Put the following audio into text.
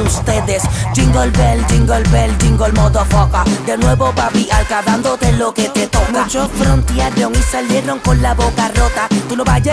ustedes. Jingle bell, jingle motherfucker. De nuevo papi, alca dándote lo que te toca. Muchos frontearon y salieron con la boca rota. Tú no vayas